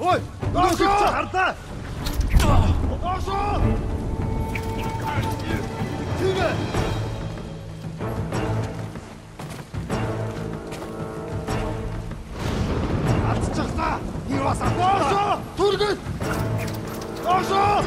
Ой! Доошоо! Хардаа! Доошоо! Тивэ! Атчихлаа! Юу басаа? Доошоо! Түргэн! Доошоо!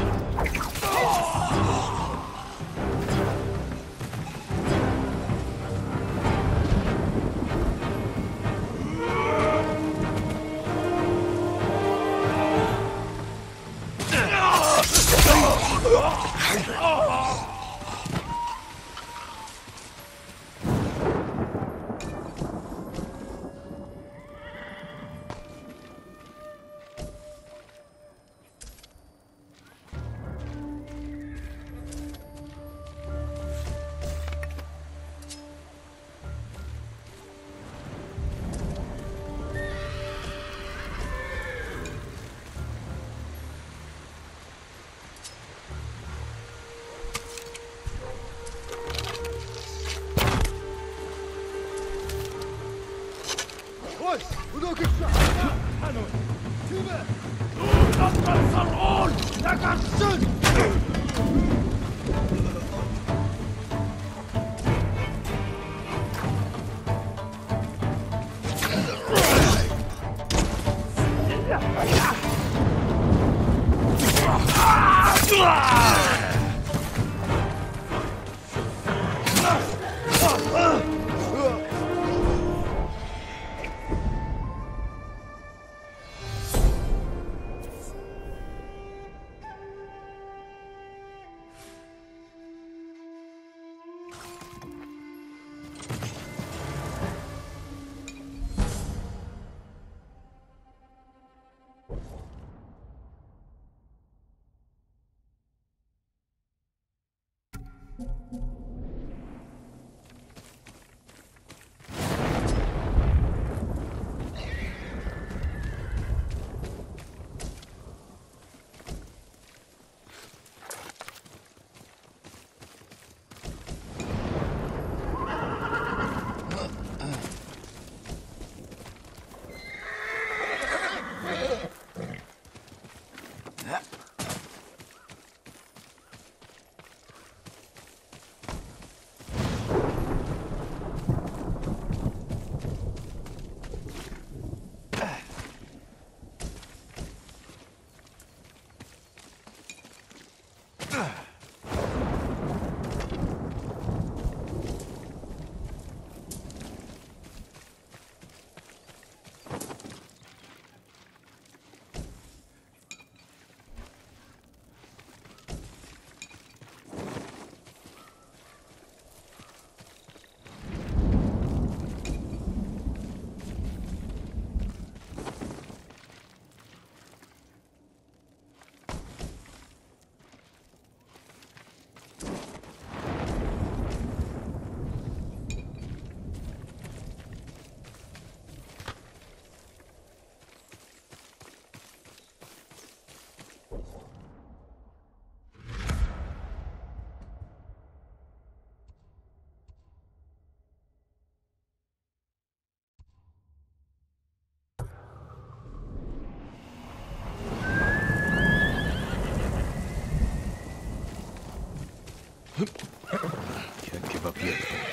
Can't give up yet.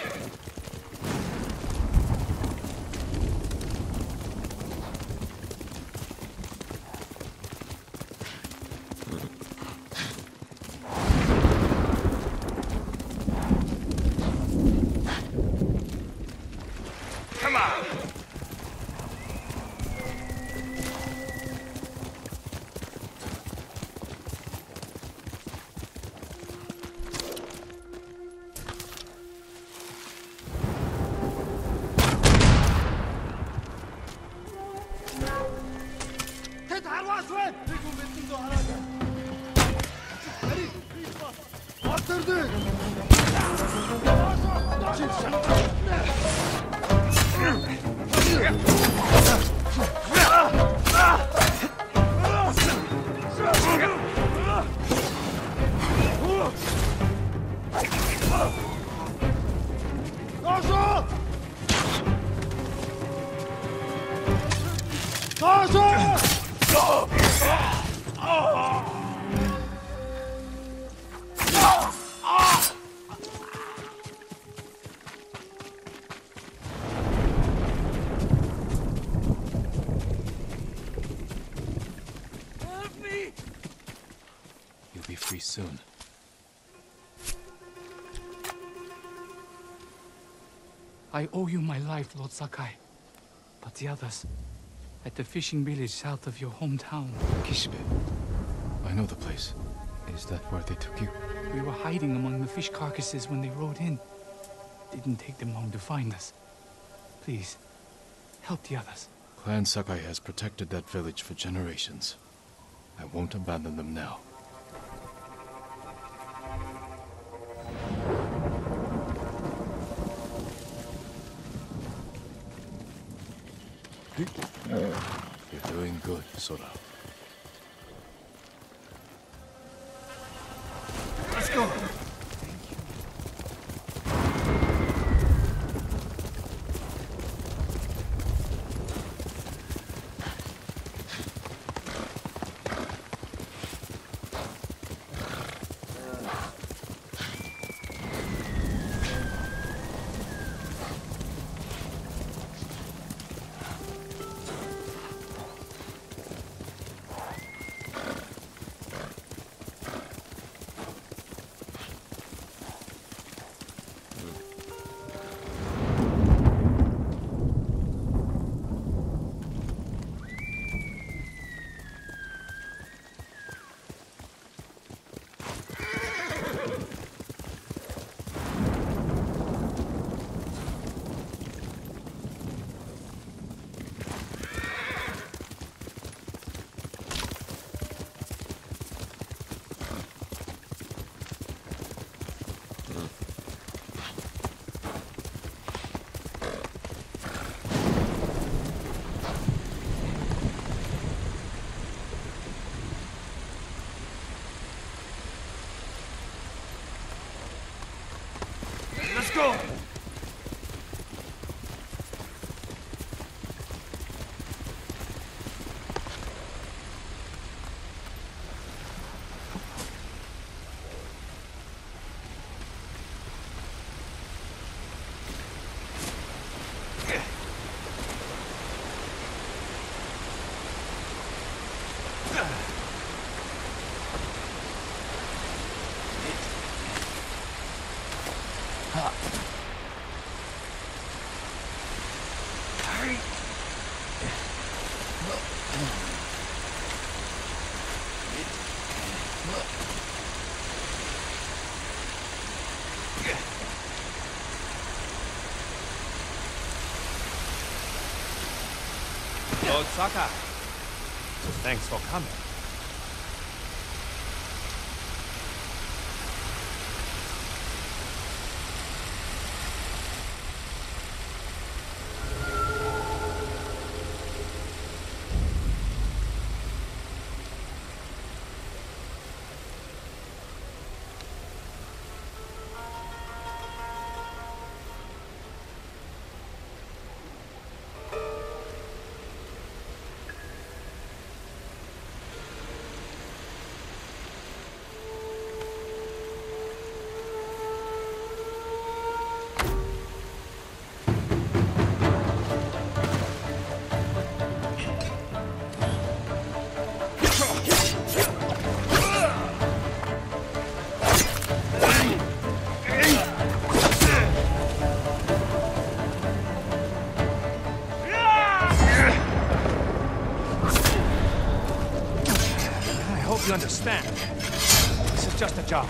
Come on! Doşo! be free soon. I owe you my life, Lord Sakai. But the others, at the fishing village south of your hometown. Kishibe. I know the place. Is that where they took you? We were hiding among the fish carcasses when they rode in. Didn't take them long to find us. Please, help the others. Clan Sakai has protected that village for generations. I won't abandon them now. You're doing good, Sora. Let's go. Let's go! Lord Sakai, thanks for coming. You understand. This is just a job.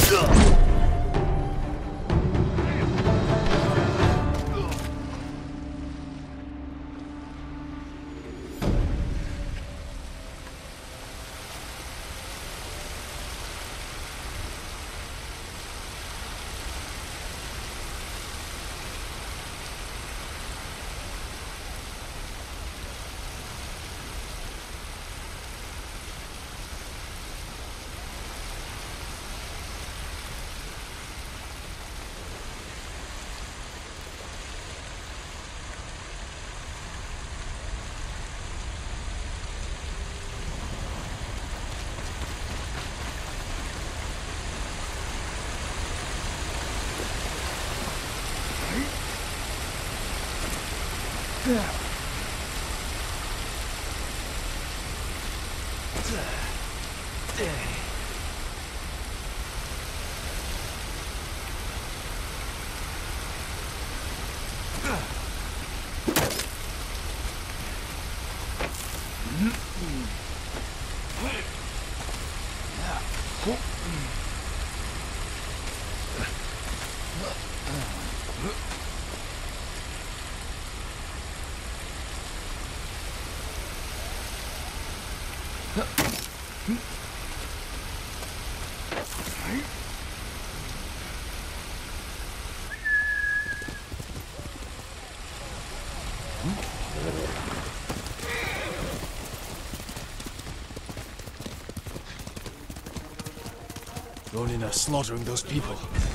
Ronin are slaughtering those people.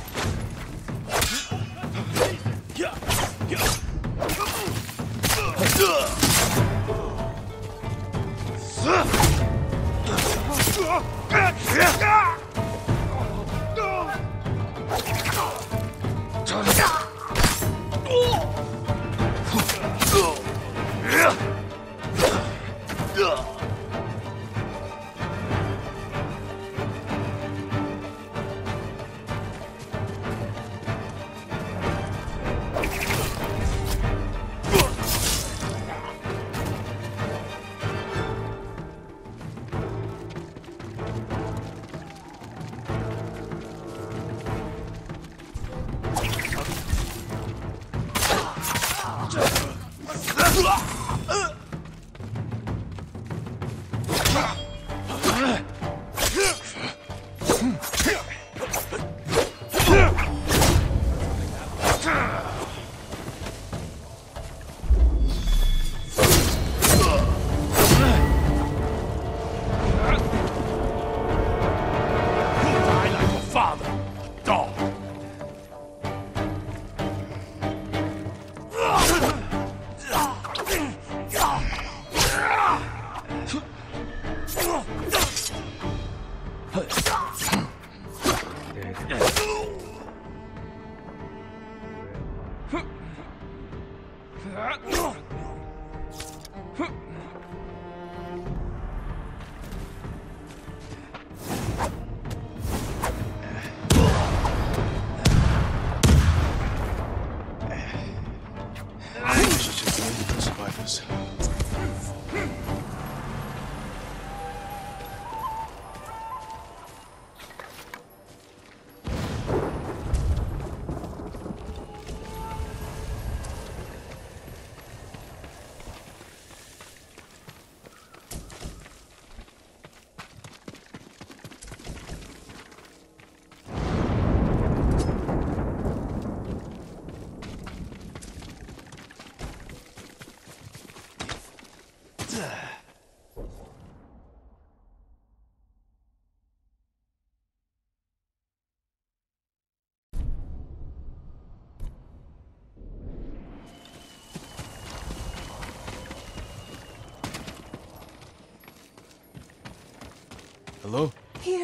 Hello? Here,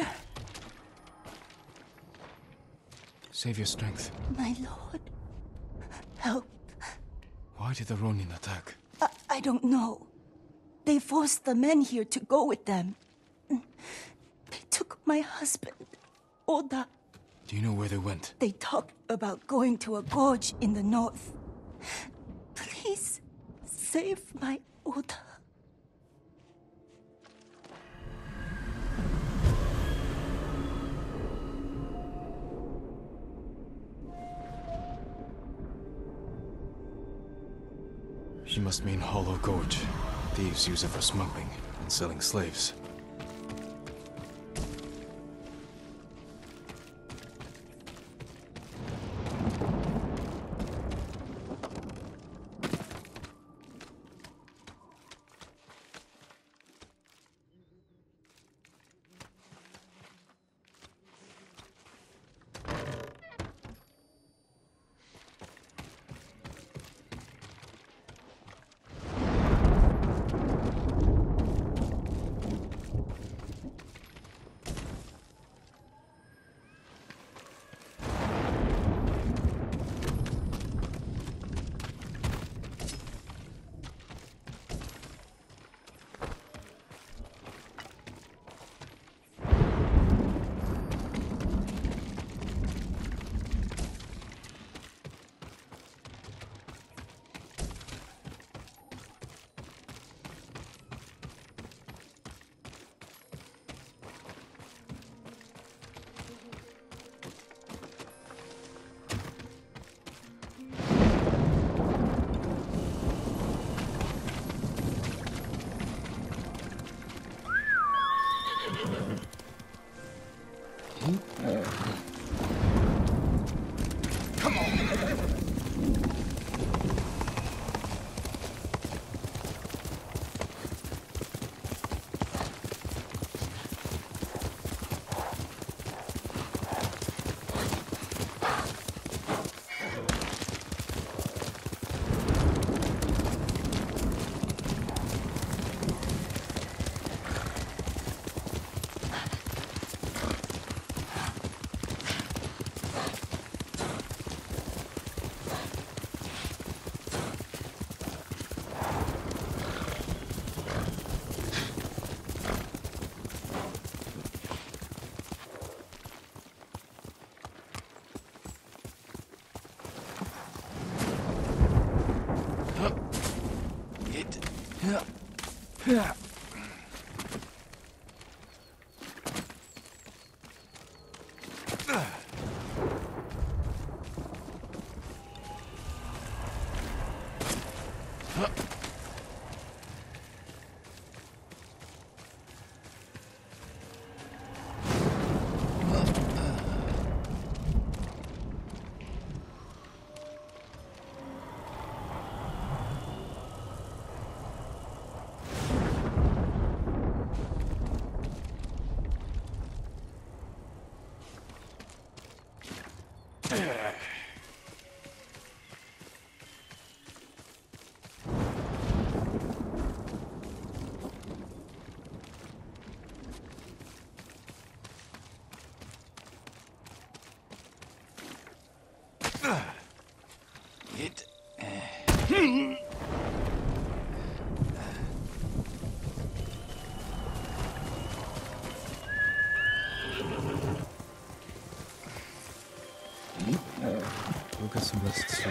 Save your strength. my lord. Help. Why did the Ronin attack? I don't know. They forced the men here to go with them. They took my husband, Oda. Do you know where they went? They talked about going to a gorge in the north. Please, save my Oda. She must mean Hollow Gorge. Thieves use it for smuggling and selling slaves. We'll get some rest soon.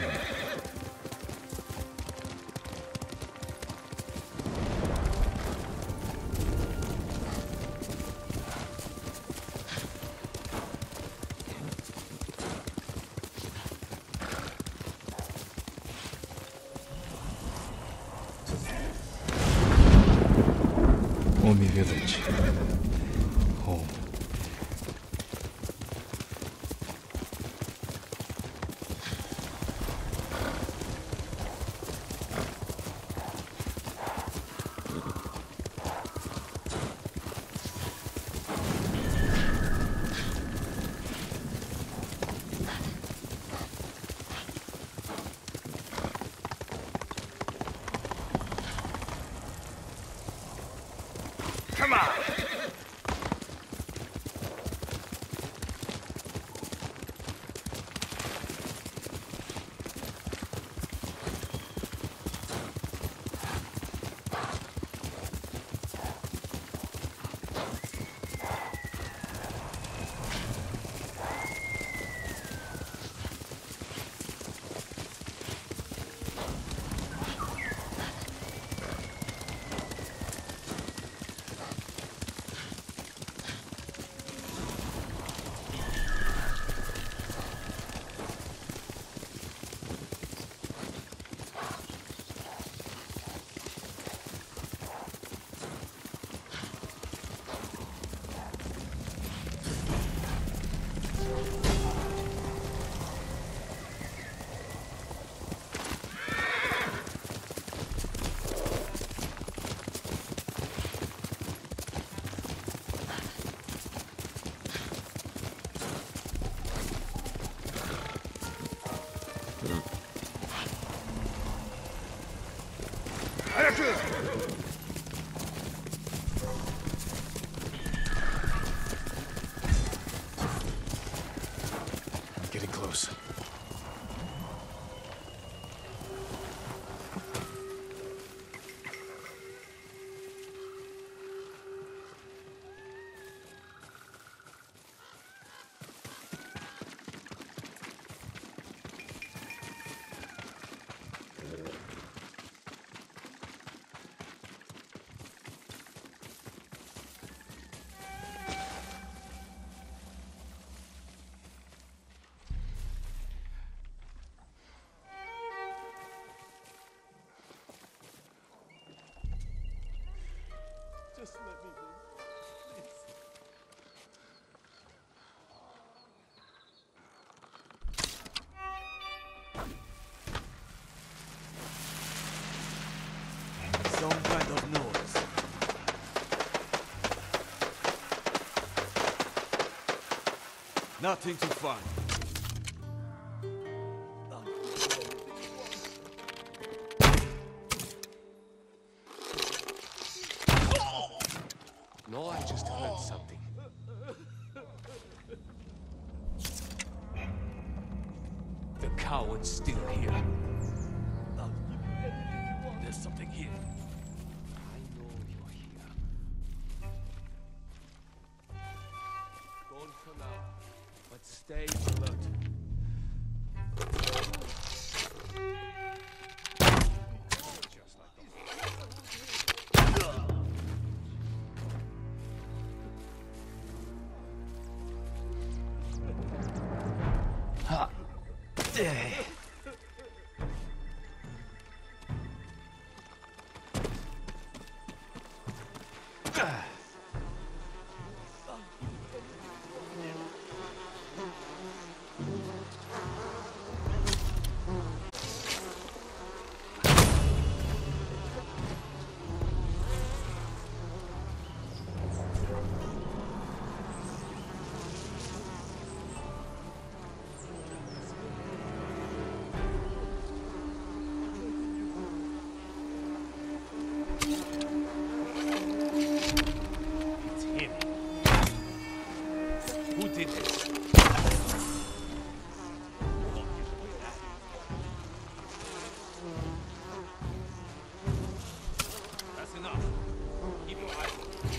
Omi village. Home. Come on! I'm getting close. Just let me live, please. Some kind of noise. Nothing to find. No, I just heard something. The coward's still here. There's something here. I know you're here. Don't come out, but stay alert. Just like it's him. Who did this? That's enough. Keep your eyes open.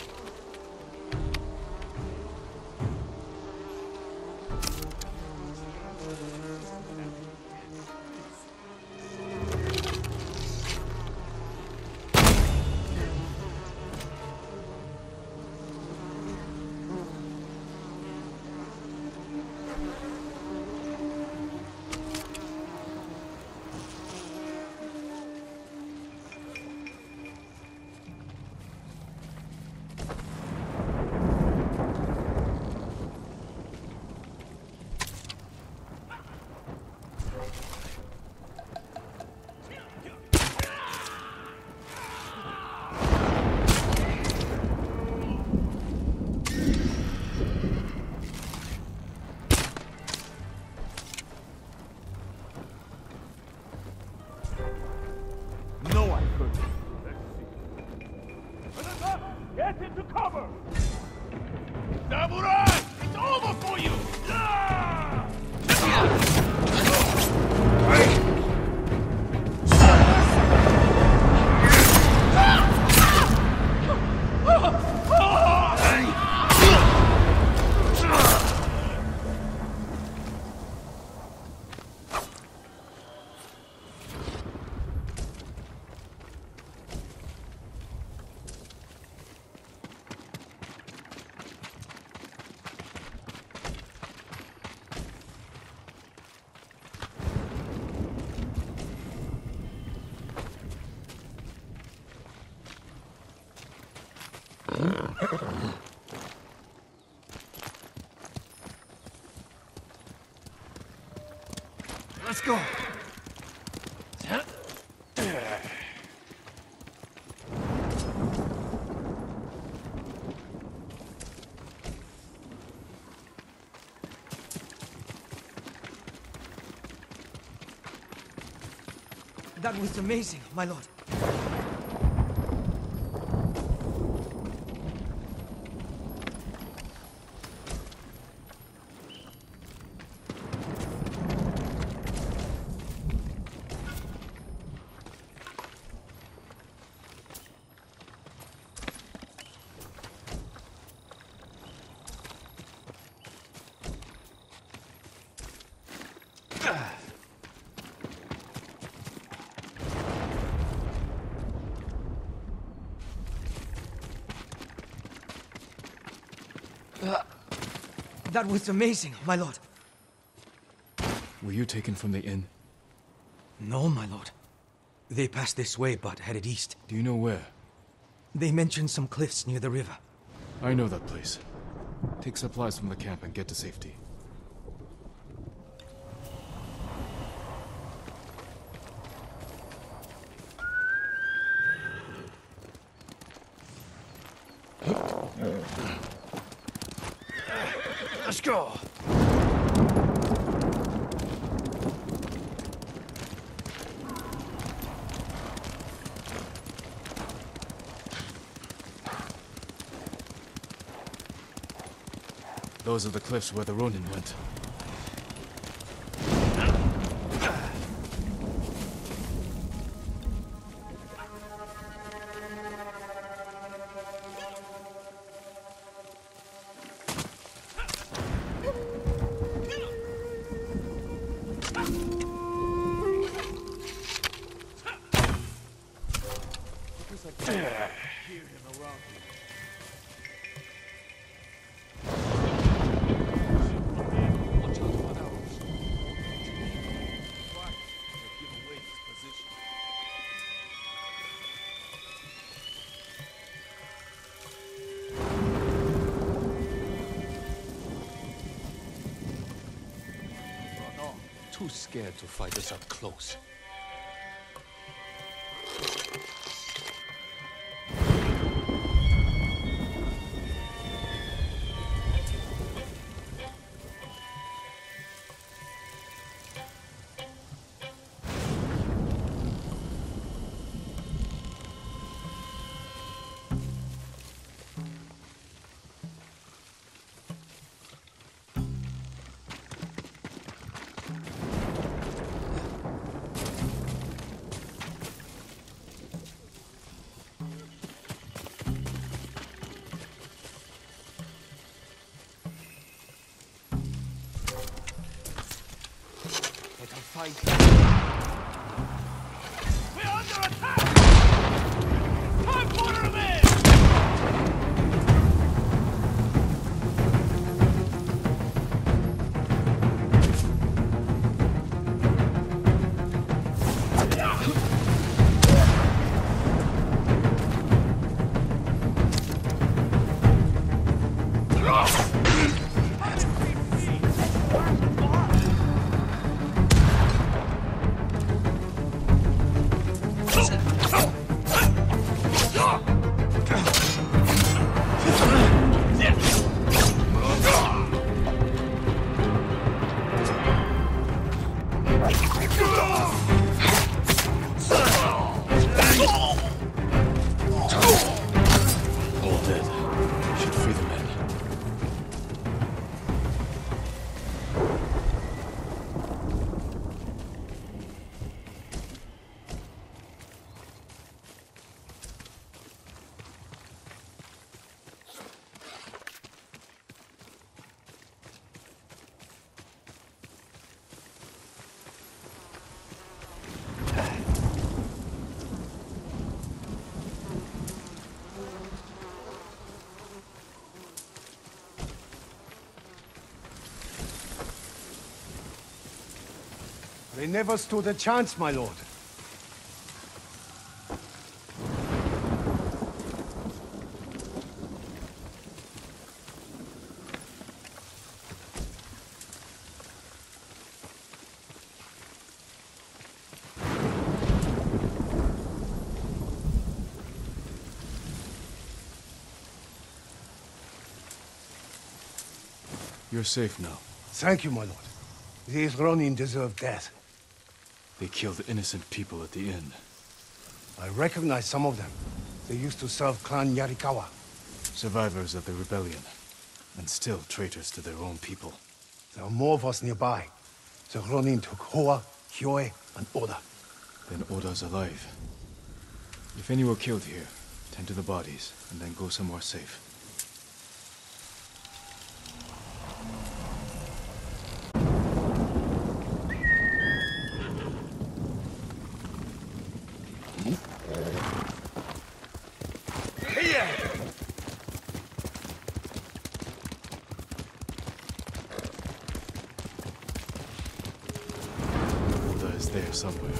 No, I couldn't. Get into cover! Samurai! It's over for you! Let's go. That was amazing, my lord. That was amazing, my lord. Were you taken from the inn? No, my lord. They passed this way, but headed east. Do you know where? They mentioned some cliffs near the river. I know that place. Take supplies from the camp and get to safety. Let's go. Those are the cliffs where the Ronin went. Too scared to fight us up close. We're under attack! Time for revenge! They never stood a chance, my lord. You're safe now. Thank you, my lord. These Ronin deserve death. They killed innocent people at the inn. I recognize some of them. They used to serve Clan Yarikawa. Survivors of the rebellion. And still traitors to their own people. There are more of us nearby. The Ronin took Hoa, Hyoe, and Oda. Then Oda's alive. If any were killed here, tend to the bodies, and then go somewhere safe. there somewhere.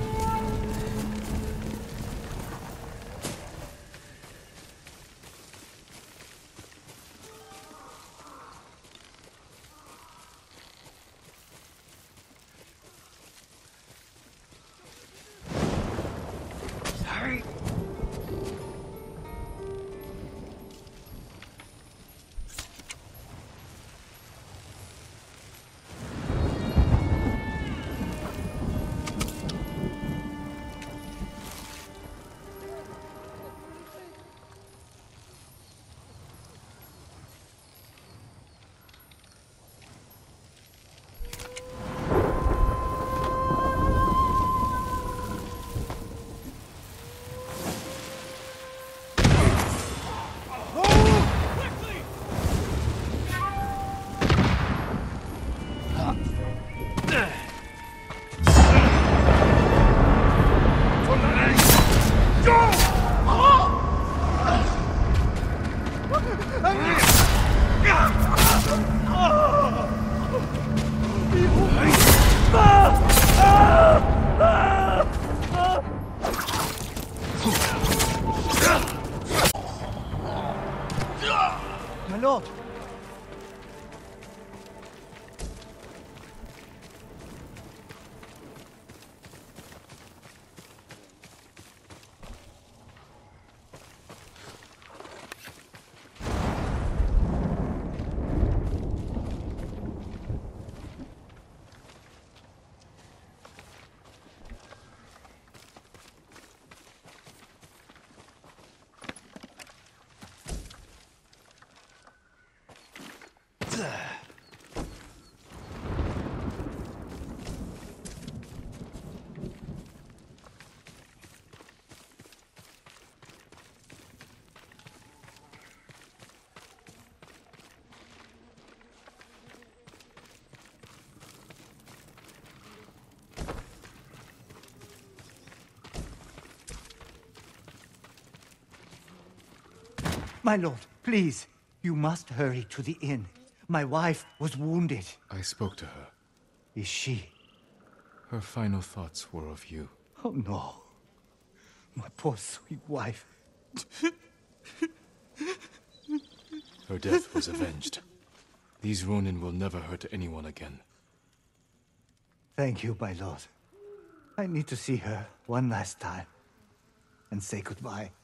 My lord! My lord, please, you must hurry to the inn. My wife was wounded. I spoke to her. Is she? Her final thoughts were of you. Oh no. My poor sweet wife. Her death was avenged. These Ronin will never hurt anyone again. Thank you, my lord. I need to see her one last time and say goodbye.